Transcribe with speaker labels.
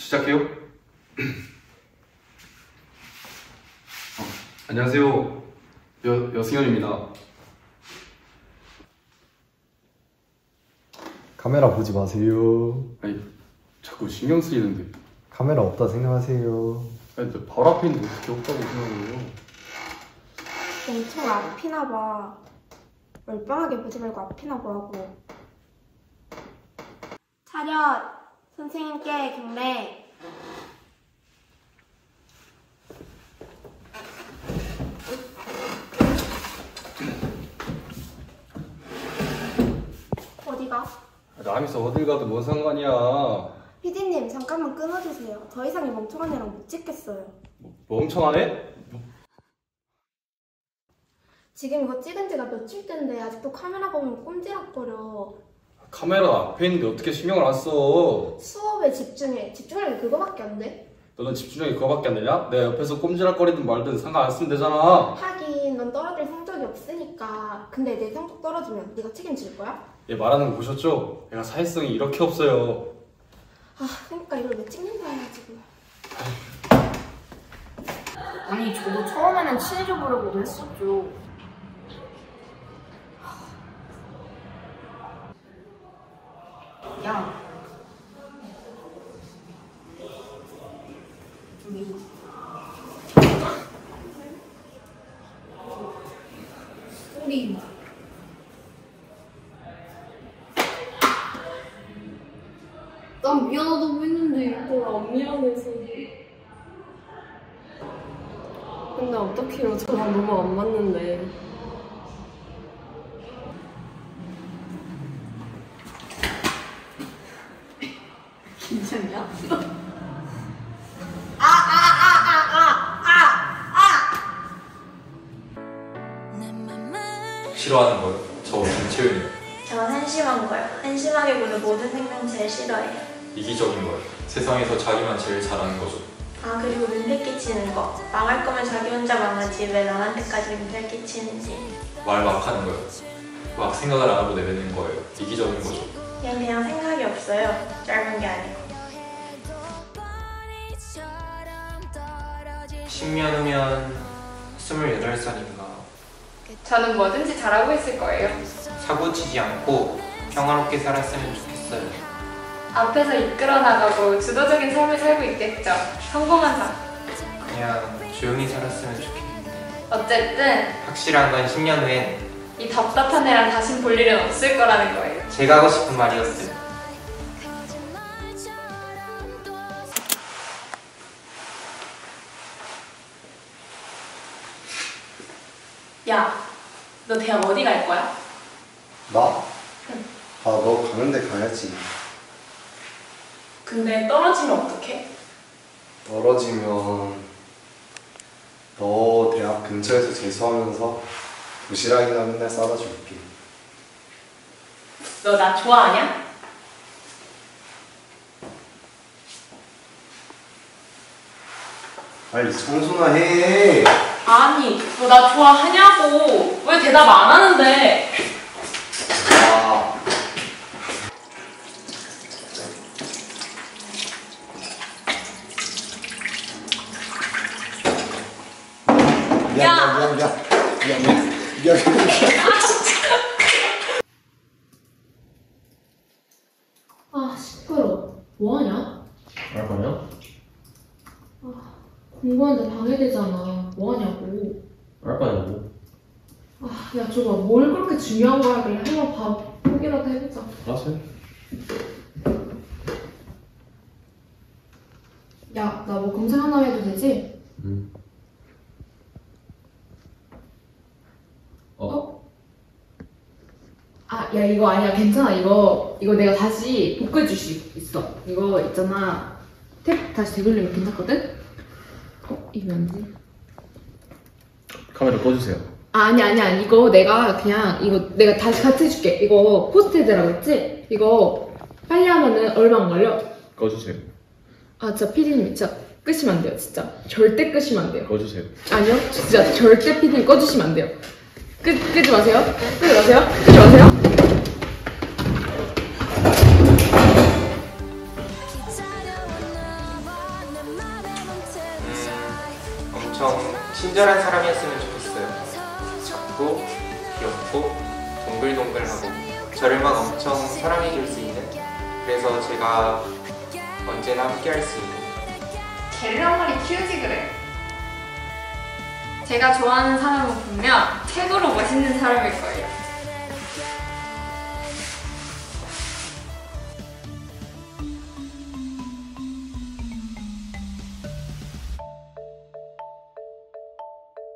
Speaker 1: 시작해요? 안녕하세요. 여승현입니다.
Speaker 2: 카메라 보지 마세요.
Speaker 1: 아니, 자꾸 신경 쓰이는데.
Speaker 2: 카메라 없다 생각하세요.
Speaker 1: 아니, 근데 바로 앞에 있는데 어떻게 없다고 생각해요?
Speaker 3: 엄청 앞이나 봐. 멀쩡하게 보지 말고 앞이나 보라고. 차렷! 선생님께 경례! 어디가?
Speaker 1: 남이서 어딜 가도 뭔 상관이야.
Speaker 3: 피디님 잠깐만 끊어주세요. 더 이상 이 멍청한 애랑 못 찍겠어요.
Speaker 1: 멍청하네?
Speaker 3: 지금 이거 찍은 지가 며칠째인데 아직도 카메라 보면 꼼지락거려.
Speaker 1: 카메라 앞에 있는데 어떻게 신경을 안 써?
Speaker 3: 수업에 집중해. 집중하는 게 그거밖에 안 돼?
Speaker 1: 너는 집중력이 그거밖에 안 되냐? 내가 옆에서 꼼지락거리든 말든 상관 안 쓰면 되잖아.
Speaker 3: 하긴 넌 떨어질 성적이 없으니까. 근데 내 성적 떨어지면 네가 책임질 거야?
Speaker 1: 얘 말하는 거 보셨죠? 얘가 사회성이 이렇게 없어요.
Speaker 3: 아, 그러니까 이걸 왜 찍는다 해가지고.
Speaker 4: 아니 저도 처음에는 친해져 보려고도 했었죠. 야 우리 소리 난 미안하다고 했는데 이걸 안 미안해서. 근데 어떡해요, 저랑 너무 안 맞는데. 괜찮냐?
Speaker 1: 싫어하는 거요? 저 김채윤이요.
Speaker 5: 전 한심한 거요. 한심하게 보는 모든 생명체를 싫어해요.
Speaker 1: 이기적인 거요. 세상에서 자기만 제일 잘하는 거죠.
Speaker 5: 아, 그리고 민폐 끼치는 거. 망할 거면 자기 혼자 망하지 왜 남한테까지 민폐 끼치는지.
Speaker 1: 말 막 하는 거요. 막 생각을 안 하고 내뱉는 거예요. 이기적인 거죠.
Speaker 5: 그냥 생각이 없어요. 짧은 게 아니고.
Speaker 6: 10년 후면 28살인가.
Speaker 4: 저는 뭐든지 잘하고 있을 거예요.
Speaker 6: 사고치지 않고 평화롭게 살았으면 좋겠어요.
Speaker 4: 앞에서 이끌어 나가고 주도적인 삶을 살고 있겠죠. 성공한 삶.
Speaker 6: 그냥 조용히 살았으면 좋겠는데.
Speaker 4: 어쨌든
Speaker 6: 확실한 건 10년 후엔
Speaker 4: 이 답답한 애랑 다신 볼 일은 없을 거라는 거예요.
Speaker 6: 제가 하고 싶은 말이었어요.
Speaker 4: 야, 너 대학 어디 갈 거야?
Speaker 2: 나? 너 가는 데 가야지.
Speaker 4: 근데 떨어지면 어떡해?
Speaker 2: 떨어지면 너 대학 근처에서 재수하면서 도시락이나 맨날 싸다 줄게.
Speaker 4: 너 나 좋아하냐?
Speaker 2: 빨리 청소나 해.
Speaker 4: 아니, 너 나 좋아하냐고. 왜 대답 안 하는데?
Speaker 2: 아. 미안.
Speaker 4: 아, 시끄러워. 뭐하냐?
Speaker 7: 알바냐?
Speaker 4: 공부하는데 방해되잖아. 뭐하냐고.
Speaker 7: 알바냐고?
Speaker 4: 아, 야, 줘봐. 뭘 그렇게 중요한 거 하길래 한번 밥 포기라도 해보자.
Speaker 7: 알았어.
Speaker 4: 야, 나 뭐 검색 하나 해도 되지?
Speaker 7: 응.
Speaker 4: 아, 야, 이거 아니야. 괜찮아. 이거 내가 다시 복구해줄 수 있어. 이거 있잖아. 탭 다시 되돌리면 괜찮거든? 이게 뭔지?
Speaker 7: 카메라 꺼주세요.
Speaker 4: 아니야. 이거 내가 다시 같이 해줄게. 이거 포스트잇이라고 했지? 이거 빨리 하면은 얼마 안 걸려?
Speaker 7: 꺼주세요.
Speaker 4: 아, 진짜 피디님 진짜 끄시면 안 돼요. 진짜. 절대 끄시면 안 돼요.
Speaker 7: 꺼주세요.
Speaker 4: 아니요. 진짜 절대 피디님 꺼주시면 안 돼요. 끄지 마세요. 끄지 마세요.
Speaker 6: 친절한 사람이었으면 좋겠어요. 작고 귀엽고 동글동글하고 저를 막 엄청 사랑해줄 수 있는, 그래서 제가 언제나 함께할 수 있는.
Speaker 8: 개를 한 마리 키우지 그래. 제가 좋아하는 사람은 분명 최고로 멋있는 사람일 거예요.